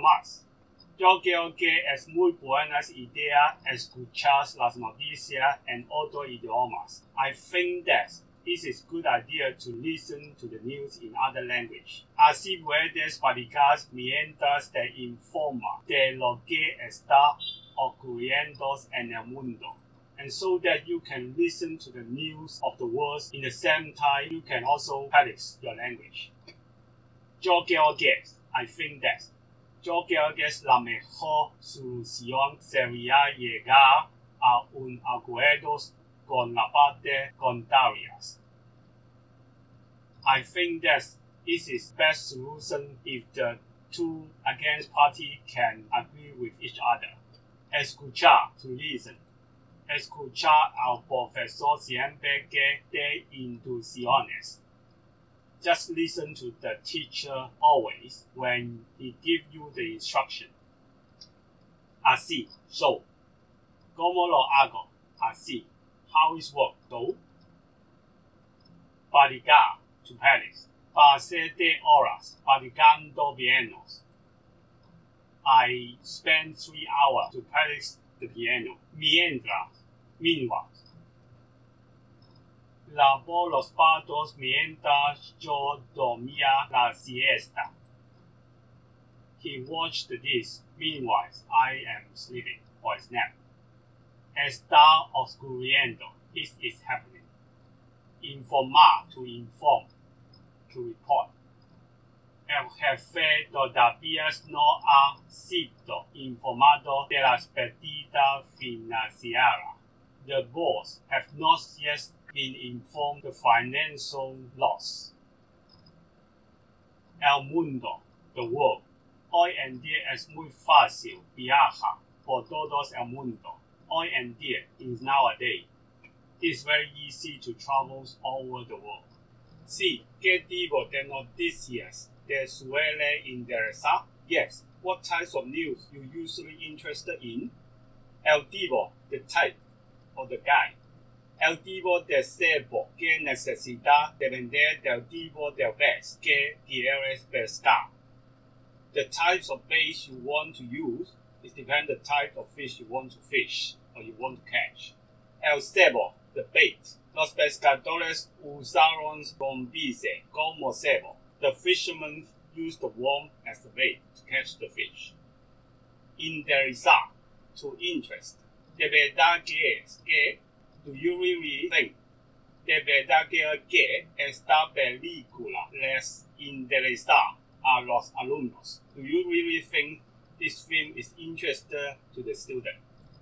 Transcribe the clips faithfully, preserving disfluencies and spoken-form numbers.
más. Yo creo que es muy buena idea escuchar las noticias en otros idiomas. I think that it is a good idea to listen to the news in other language. Así puedes practicar mientras te informa de lo que está ocurriendo en el mundo. And so that you can listen to the news of the world in the same time, you can also practice your language. Yo creo que, I think that. Yo creo que la mejor solución sería llegar a un acuerdo con la parte contraria. I think that it is best solution if the two against party can agree with each other. Escuchar, to listen. Escuchar al profesor siempre que te inducciones. Just listen to the teacher always when he gives you the instruction. Así, so. ¿Cómo lo hago? Así. How is work, so? Practicar, to practice. Pasé de horas practicando pianos. I spent three hours to practice the piano. Mientras, meanwhile. Lavó los platos mientras yo dormía la siesta. He watched the dish. Meanwhile, I am sleeping for a nap. Está oscureciendo. It is happening. Informar, to inform, to report. El jefe todavía no ha sido informado de la pérdida financiera. The boss have not yet been informed of the financial loss. El mundo, the world. Hoy en día es muy fácil viajar por todo el mundo. Hoy en día is nowadays. It's very easy to travel all over the world. Sí, ¿qué tipo de noticias te suele interesar? Yes, what types of news you usually interested in? El tipo, the type, or the guy. El tipo de cebo que necesita depender del tipo de pez que quieres pescar. The types of bait you want to use is depend the type of fish you want to fish or you want to catch. El cebo, the bait. Los pescadores usaron lombrices como cebo. The fishermen used the worm as the bait to catch the fish. Interesar, to interest. De verdad que es que, do you really think? De verdad que, que esta película les interesa a los alumnos? Do you really think this film is interesting to the student?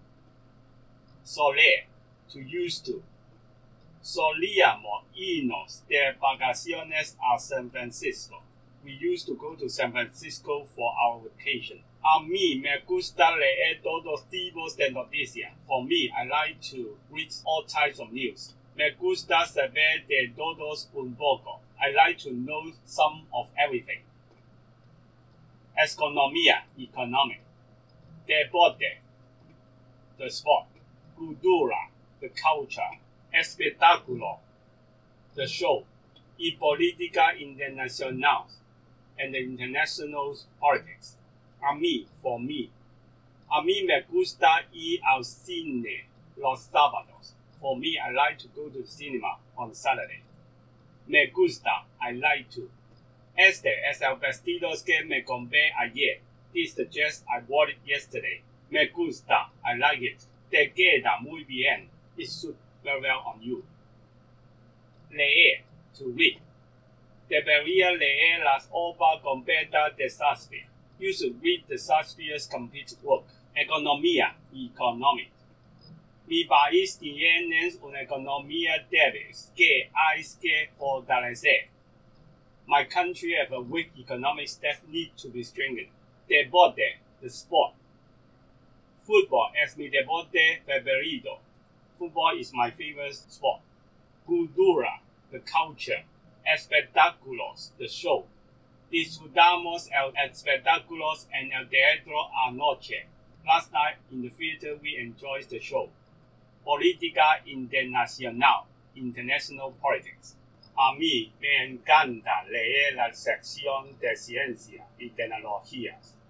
Soler, to used to. Solíamos irnos de vacaciones a San Francisco. We used to go to San Francisco for our vacation. A mí me gusta leer todos tipos de noticias. For me, I like to read all types of news. Me gusta saber de todos un poco. I like to know some of everything. Economía, economic. Deporte, the sport. Cultura, the culture. Espectáculo, the show. Y política internacional, and the international politics. A mí, for me. A mí me gusta ir al cine los sábados. For me, I like to go to the cinema on Saturday. Me gusta, I like to. Este es el vestido que me compré ayer. This is the dress I wore it yesterday. Me gusta, I like it. Te queda muy bien. It suits very well on you. Leer, to read. Debería leer las obras completas de Shakespeare. You should read the Shakespeare's complete work. Economía, economic. Mi país tiene una economía débil que hay que fortalecer. My country has a weak economic that need to be strengthened. Deporte, the sport. Football es mi deporte favorito. Football is my favorite sport. Cultura, the culture. Espectáculos, the show. Disfrutamos el espectáculos en el teatro anoche. Last night in the theater we enjoyed the show. Política internacional, international politics. A mí me encanta leer la sección de ciencia y tecnologías.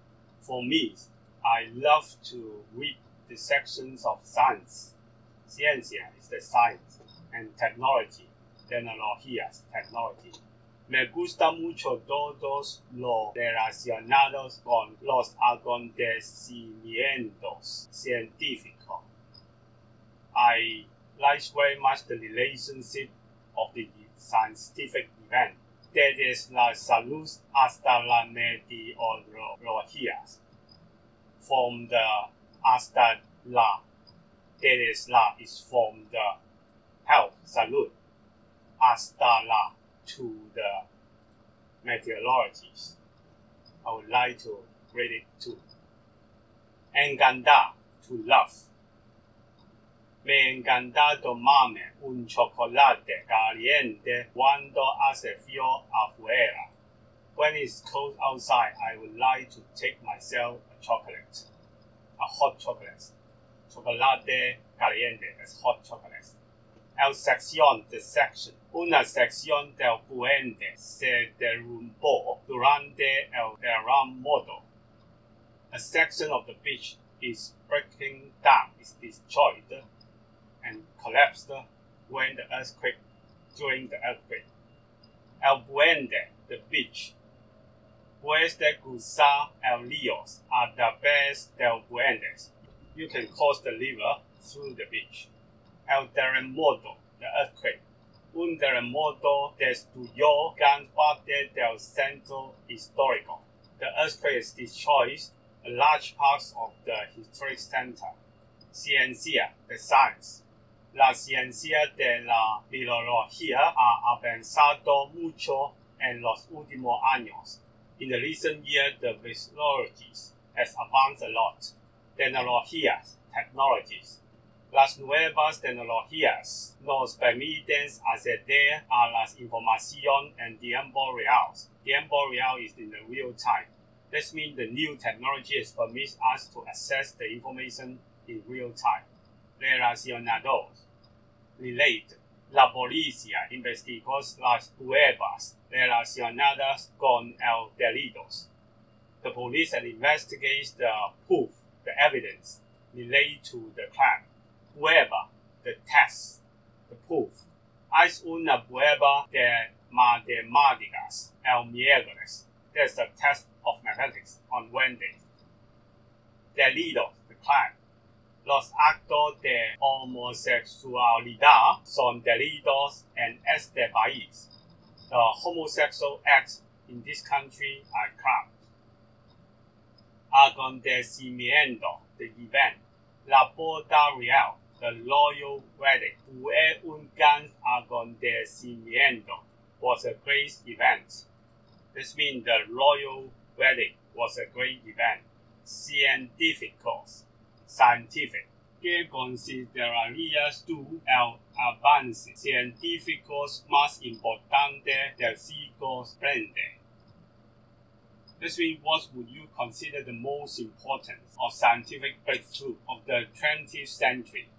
For me, I love to read the sections of science. Ciencia is the science, and technology, tecnología, technology. Me gusta mucho todos los relacionados con los acontecimientos científicos. I like very much the relationship of the scientific event, desde la salud hasta la meteorología. From the hasta la, desde la is from the health, salud, hasta la to the meteorologies. I would like to read it too. Encantar, to love. Me encanta tomarme un chocolate caliente cuando hace frío afuera. When it's cold outside, I would like to take myself a chocolate, a hot chocolate. Chocolate caliente is hot chocolate. El sección de section. Una sección del puente se derrumbó durante el terremoto. A section of the beach is breaking down, is destroyed and collapsed when the earthquake, during the earthquake. El puente, the beach. Puedes cruzar el río a través del puente. You can cross the river through the beach. El terremoto, the earthquake. Un terremoto destruyó gran parte del centro histórico. The earthquake destroys a large part of the historic center. Ciencia, the science. La ciencia de la biología ha avanzado mucho en los últimos años. In the recent years, the biology has advanced a lot. Tecnologías, technologies. Las nuevas tecnologías nos permiten acceder a la información en tiempo real. Tiempo real is in the real time. This means the new technologies permit us to access the information in real time. Relacionados, relate. La policía investigó las pruebas relacionadas con el delito. The police investigates the proof, the evidence related to the crime. Prueba, the test, the proof. Hay una prueba de matemáticas el miércoles. There's a test of mathematics on Wednesday. Delito, the crime. Los actos de homosexualidad son delitos en este país. The homosexual acts in this country are crimes. Acontecimiento, the event. La boda real, the royal wedding. Fue un gran acontecimiento, was a great event. This means the royal wedding was a great event. Científicos, scientific. ¿Qué considerarías tú el avance científico más importante del siglo veinte? This means, what would you consider the most important of scientific breakthrough of the twentieth century?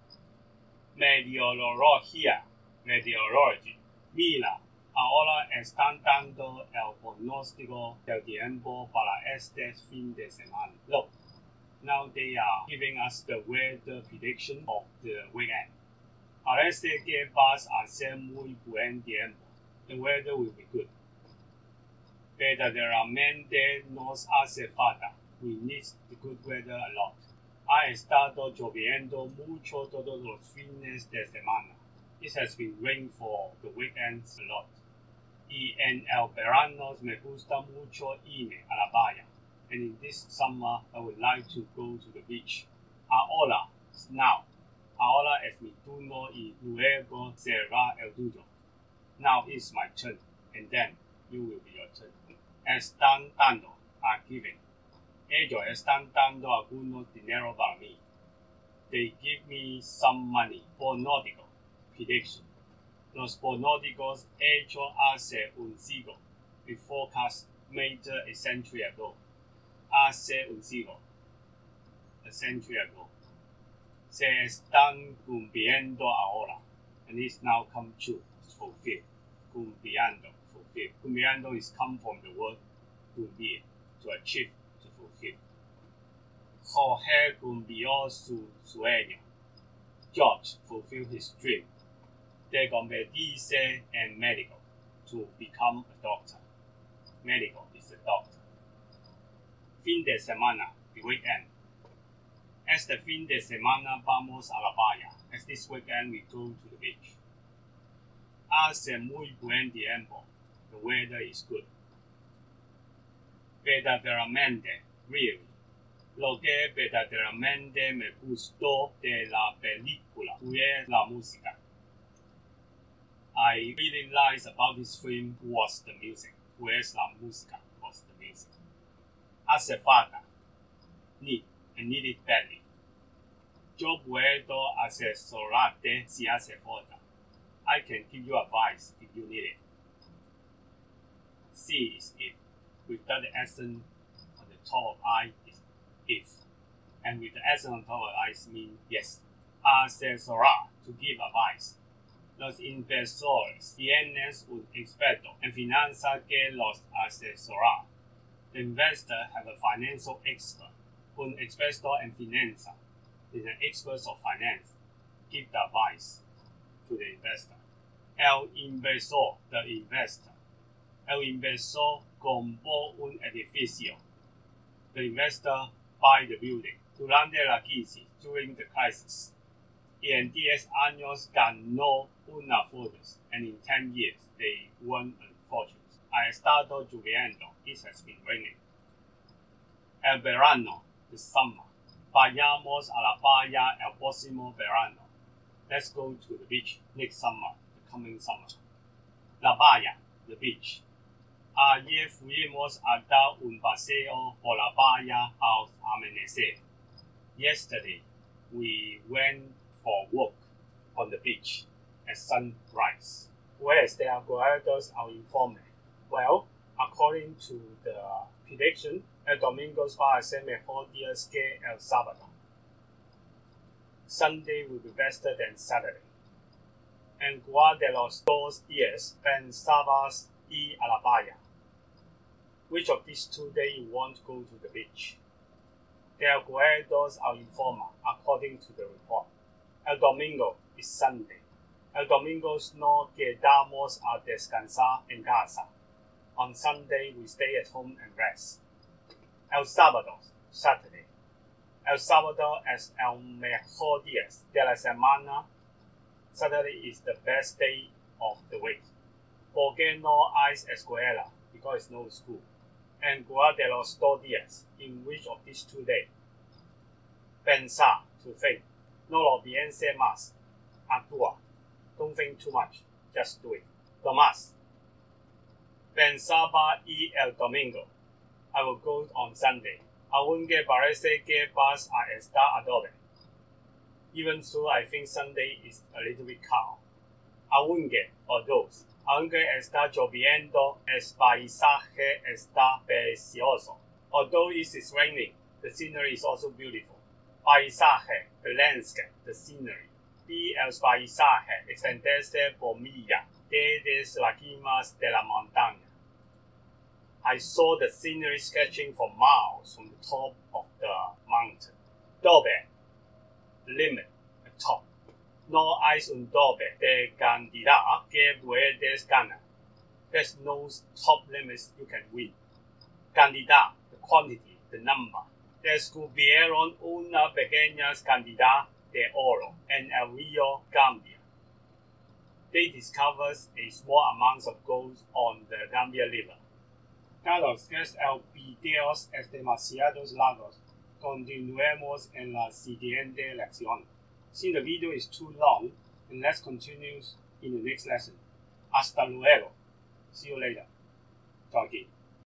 Meteorología, meteorology. Mira, ahora están dando el pronóstico del tiempo para este fin de semana. Look, now they are giving us the weather prediction of the weekend. Parece que vas a ser muy buen tiempo. The weather will be good. Verdaderamente nos hace falta. We need the good weather a lot. Ha estado lloviendo mucho todos los fines de semana. It has been raining for the weekends a lot. Y en el verano me gusta mucho irme a la playa. And in this summer, I would like to go to the beach. Ahora, now. Ahora es mi turno y luego será el tuyo. Now is my turn, and then you will be your turn. Están dando, are giving. Ellos están dando algunos dinero para mí. They give me some money. Pronóstico, prediction. Los pronósticos hechos hace un siglo. We forecast made a century ago. Hace un siglo. A century ago. Se están cumpliendo ahora. And it's now come true. It's fulfilled. Cumpliendo, fulfill. Cumpliendo is come from the word cumplir, to achieve, to fulfill. Jorge cumplió su sueño. George fulfilled his dream de convertirse en médico, to become a doctor. Medical is a doctor. Fin de semana, the weekend. Este fin de semana vamos a la playa. As this weekend we go to the beach. Hace muy buen tiempo. The weather is good. Verdaderamente, really. Lo que verdaderamente me gustó de la película fue la música. I really liked about this film was the music. Pues la música was the music. Hace falta. Need. I need it badly. Yo puedo asesorarte si hace falta. I can give you advice if you need it. Si is if. Without the accent on the top of I is if. And with the accent on top of I means yes. Asesorar, to give advice. Los inversores tienen un experto en finanzas que los asesora. The investor have a financial expert. Un experto en finanzas is an expert of finance. Give the advice to the investor. El inversor, the investor. El inversor compró un edificio. The investor buy the building. Durante la crisis, during the crisis. Y en diez años ganó una fortuna, and in ten years they won a fortune. Ha estado lloviendo. It has been raining. El verano, the summer. Vayamos a la playa el próximo verano. Let's go to the beach next summer, the coming summer. La playa, the beach. Ayer fuimos a dar un paseo por la playa al amanecer. Yesterday, we went for a walk on the beach at sunrise. Whereas the algoritmos are informed. Well, according to the prediction, el domingo va a ser mejor días que el sábado. Sunday will be better than Saturday. En cuál de los dos días pensabas ir a la playa? Which of these two days you want to go to the beach? The algoritmos are informed according to the report. El domingo is Sunday. El domingo no quedamos a descansar en casa. On Sunday, we stay at home and rest. El sábado, Saturday. El sábado es el mejor día de la semana. Saturday is the best day of the week. Porque no hay escuela, because it's no school. En cuál de los dos días, in which of these two days? Pensar, to think. No lo piense más. Actúa. Don't think too much. Just do it. Tomás. Pensaba ir el domingo. I will go on Sunday. Aunque parece que vas a estar a doble. Even so, I think Sunday is a little bit calm. Aunque, although, aunque está lloviendo, el paisaje está precioso. Although it is raining, the scenery is also beautiful. Paisaje, the landscape, the scenery. Vi el paisaje extenderse por millas desde las cimas de la montaña. I saw the scenery sketching for miles from the top of the mountain. Doble, limit, the top. No hay un doble de cantidad que puedes ganar. There's no top limits you can win. Cantidad, the quantity, the number. Descubrieron una pequeña cantidad de oro en el río Gambia. They discovered a small amount of gold on the Gambia River. Carlos, es el video es demasiado largo. Continuemos en la siguiente lección. Since the video is too long, and let's continue in the next lesson. Hasta luego. See you later. Talkie.